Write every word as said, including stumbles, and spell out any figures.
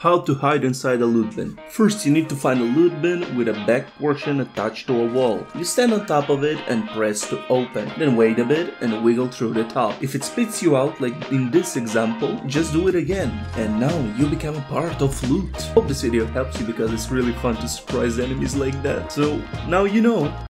How to hide inside a loot bin. First, you need to find a loot bin with a back portion attached to a wall. You stand on top of it and press to open. Then wait a bit and wiggle through the top. If it spits you out like in this example, just do it again. And now you become a part of loot. Hope this video helps you because it's really fun to surprise enemies like that. So now you know.